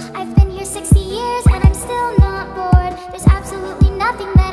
I've been here 60 years and I'm still not bored. There's absolutely nothing that